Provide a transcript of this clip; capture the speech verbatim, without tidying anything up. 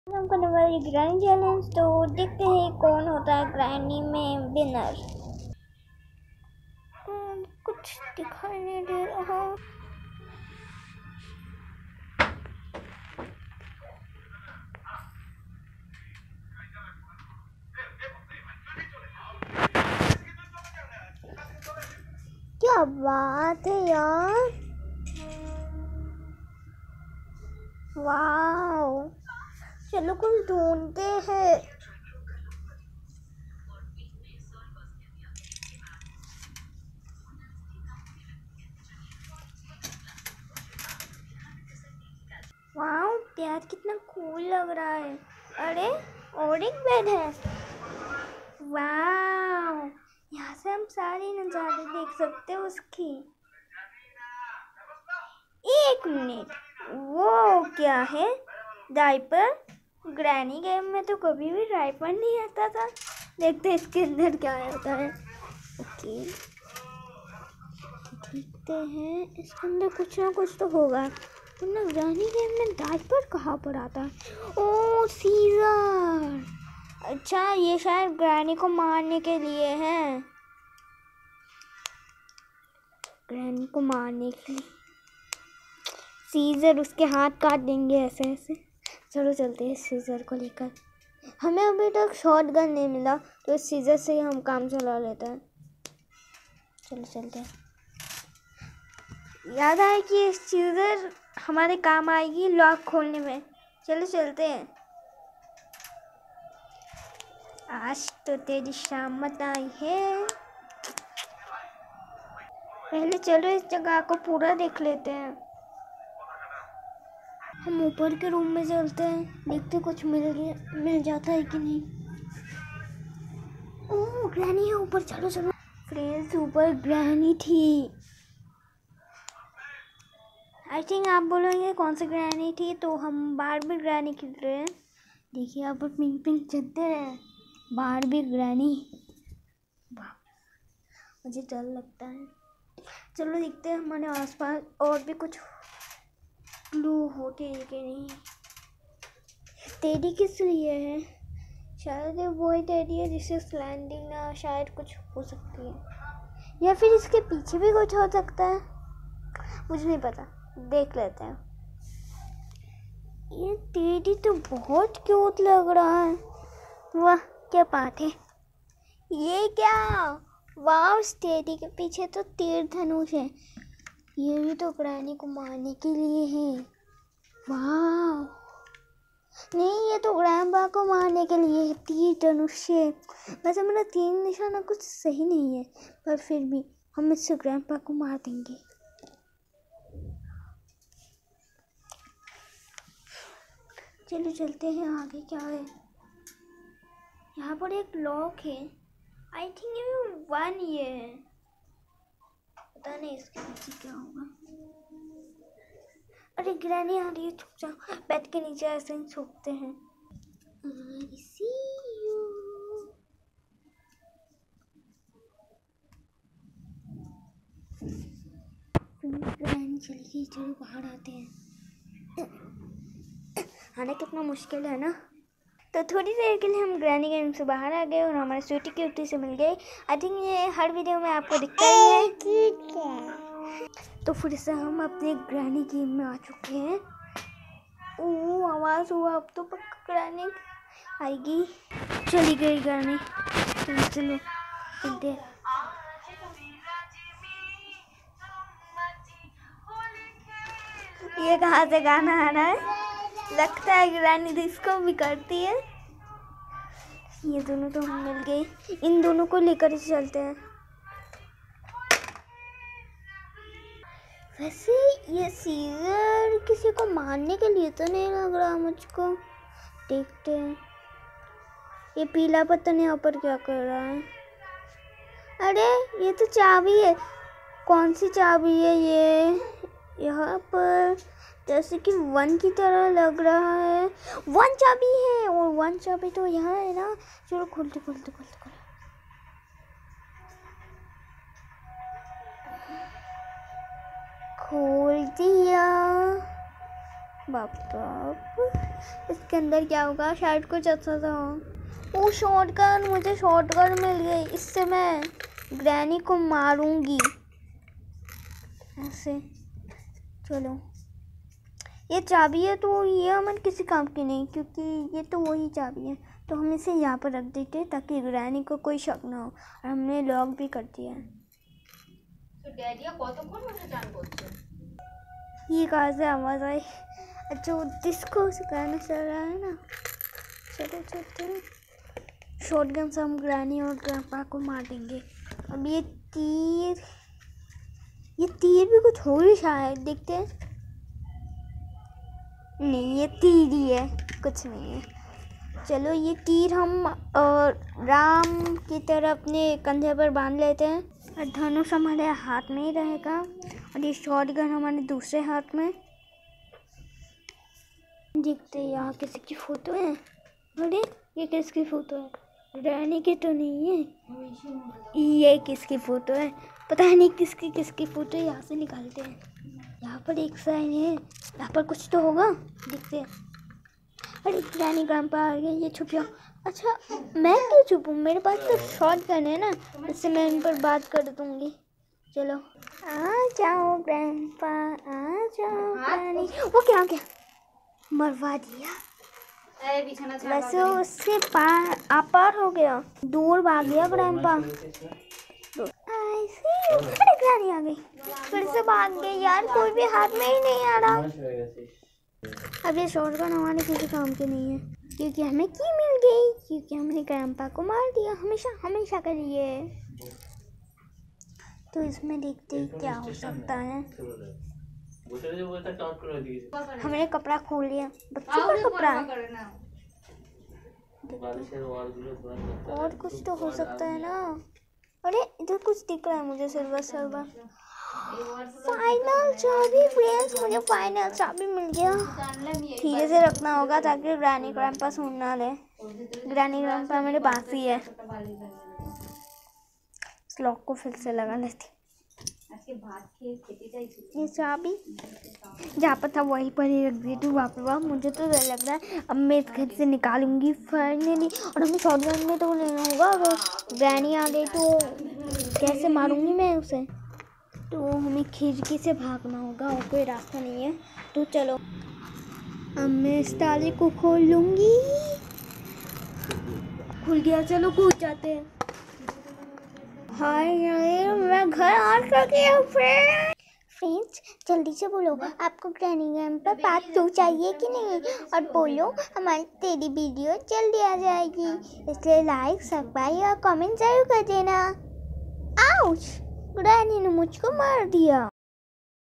हम करने वाली ग्रैंड चैलेंज, तो देखते हैं कौन होता है ग्रैंडी में विनर। कुछ दिखाई नहीं दे रहा। क्या बात है यार, वाह। चलो कुछ ढूंढते हैं। वाह, प्याज कितना कूल लग रहा है। अरे और एक बेड है। वाह, यहाँ से हम सारे नज़ारे देख सकते हैं उसकी। एक मिनट, वो क्या है? डायपर। ग्रैनी गेम में तो कभी भी डायपर नहीं आता था। देखते हैं इसके अंदर क्या होता है। ओके, देखते हैं इसके अंदर कुछ ना कुछ तो होगा। वरना ग्रैनी गेम में डायपर कहाँ पर आता है? ओ सीजर। अच्छा, ये शायद ग्रैनी को मारने के लिए है। ग्रैनी को मारने के लिए सीजर उसके हाथ काट देंगे ऐसे ऐसे। चलो चलते हैं सीजर को लेकर। हमें अभी तक शॉटगन नहीं मिला, तो इस सीजर से ही हम काम चला लेते हैं। चलो चलते हैं। याद आया कि इस सीजर हमारे काम आएगी लॉक खोलने में। चलो चलते हैं। आज तो तेरी शामत आई है। पहले चलो इस जगह को पूरा देख लेते हैं। हम ऊपर के रूम में चलते हैं, देखते कुछ मिल गया मिल जाता है कि नहीं। ओह, ग्रैनी है ऊपर। चलो चलो फ्रेंड्स, ऊपर ग्रैनी थी। आई थिंक आप बोलेंगे कौन सी ग्रैनी थी, तो हम बाहर भी ग्रैनी खेल रहे हैं। देखिए यहाँ पर पिंक पिंक चलते हैं। बाहर भी ग्रैनी। मुझे डर लगता है। चलो देखते हैं हमारे आसपास और भी कुछ क्लू होते हैं कि नहीं। टेडी किस लिए है? शायद ये वही टेडी है जिससे स्लैंडिंग ना शायद कुछ हो सकती है, या फिर इसके पीछे भी कुछ हो सकता है। मुझे नहीं पता, देख लेते हैं। ये टेडी तो बहुत क्यूट लग रहा है। वाह, क्या बात है। ये क्या? वाह, उस टेडी के पीछे तो तीर धनुष है। ये भी तो ग्रैनी को मारने के लिए है। वाह, नहीं, ये तो ग्रैंडपा को मारने के लिए है। तीर धनुष से। वैसे मेरा तीन निशाना कुछ सही नहीं है, पर फिर भी हम इससे ग्रैंडपा को मार देंगे। चलो चलते हैं, आगे क्या है। यहाँ पर एक लॉक है। आई थिंक ये वन ये है। पता नहीं इसके पीछे क्या होगा। अरे ग्रैनी आ रही है, छुप जाओ। बेड के नीचे ऐसे ही छुपते हैं। I see you. ग्रैनी चली गई। चलो बाहर आते हैं। आना कितना मुश्किल है ना। तो थोड़ी देर के लिए हम ग्रैनी गेम से बाहर आ गए और हमारे स्वीटी क्यूटी से मिल गए। आई थिंक ये हर वीडियो में आपको दिखता ही है। ठीक है, तो फिर से हम अपने ग्रैनी गेम में आ चुके हैं। ओह, आवाज़ हुआ। अब तो पक्का ग्रैनी आएगी। चली गई ग्रैनी। चलो चलो चलते हैं। ये कहाँ से गाना आ रहा है? लगता है ग्रैनी डिस्को भी करती है। ये दोनों तो हम मिल गए। इन दोनों को लेकर चलते हैं। वैसे ये सीजर किसी को मारने के लिए तो नहीं लग रहा मुझको। देखते हैं। ये पीला पत्थर यहाँ पर क्या कर रहा है? अरे ये तो चाबी है। कौन सी चाबी है ये? यहाँ पर जैसे कि वन की तरह लग रहा है। वन चाबी है, और वन चाबी तो यहाँ है ना। चलो खोलते खोलते खोलते खोलते खोल दिया। बाप बाप, इसके अंदर क्या होगा? शायद कुछ अच्छा सा हो। वो शॉटगन, मुझे शॉटगन मिल गई, इससे मैं ग्रैनी को मारूंगी ऐसे। चलो, ये चाबी है तो ये हमारे किसी काम की नहीं, क्योंकि ये तो वही चाबी है। तो हम इसे यहाँ पर रख देते हैं ताकि ग्रैनी को कोई शक ना हो। और हमने लॉक भी कर दिया है। तो डैडिया কতক্ষণ বসে চান করছে? ये कहाँ से आवाज़ आई? अच्छा, वो डिस्को से गाना चल रहा है ना। चलो चलते हैं। शॉटगन से हम ग्रैनी और ग्रैंपा को मार देंगे। अब ये तीर, ये तीर भी कुछ हो ही शायद, देखते हैं। नहीं, ये तीर ही है, कुछ नहीं है। चलो, ये तीर हम और राम की तरह अपने कंधे पर बांध लेते हैं। और धनुष हमारे हाथ में ही रहेगा और ये शॉटगन हमारे दूसरे हाथ में। देखते हैं, यहाँ किसी की फोटो है। अरे, ये किसकी फोटो है? रानी की तो नहीं है। ये किसकी फोटो है? पता नहीं किसकी किसकी फोटो है। यहाँ से निकालते हैं। यहाँ पर एक साइन है, यहाँ पर कुछ तो होगा, देखते हैं। अरे, रानी ग्रैंपा आ गए, ये छुप जाओ। अच्छा, मैं क्यों छुपूं? मेरे पास तो शॉटगन है ना, इससे मैं इन पर बात कर दूंगी। चलो, आ जाओ ग्रैंपा, आ जाओ रानी। वो क्या क्या मरवा दिया? वैसे उससे पार आप पार हो गया, दूर भाग गया ग्रैंपा। अरे, ग्रैनी आ गई, फिर से भाग गई यार, कोई भी हाथ में ही नहीं आ रहा। अब ये शॉटगन हमारे किसी काम की नहीं है, क्योंकि हमें की मिल गई, क्योंकि हमने ग्रैंपा को मार दिया। हमेशा हमेशा करिए। तो इसमें देखते ही क्या हो सकता है। हमने कपड़ा खोल लिया, बच्चों का कपड़ा। और कुछ तो हो सकता है ना। अरे, इधर कुछ दिख रहा है मुझे, सिल्वर सिल्वर। फाइनल चाबी फ्रेंड्स, मुझे फाइनल चाबी मिल गया। धीरे से रखना होगा ताकि ग्रैनी ग्रैंपा सुन ना ले। ग्रैनी ग्रैंपा मेरे पास ही है। इस लॉक को फिर से लगा लेती। ये चाबी जहाँ पर था वहीं पर ही रख दी थी। वहाँ पे वहाँ मुझे तो डर लग रहा है। अब मैं इस घर से निकालूंगी फाइनली। और हमें शॉटगन में तो लेना होगा। अगर ग्रैनी आ गई तो कैसे मारूंगी मैं उसे? तो हमें खिड़की से भागना होगा और कोई रास्ता नहीं है। तो चलो, अब मैं इस ताले को खोल लूँगी। खुल गया, चलो कूद जाते हैं। हाय, मैं घर आ चुकी हूँ फ्रेंड्स। जल्दी से बोलो, आपको ग्रैनी ग्रैंपा पार्ट टू चाहिए कि नहीं? और बोलो, हमारी तेरी वीडियो जल्दी आ जाएगी। इसलिए लाइक, सब्सक्राइब और कमेंट जरूर कर देना। आउच! ग्रैनी ने मुझको मार दिया।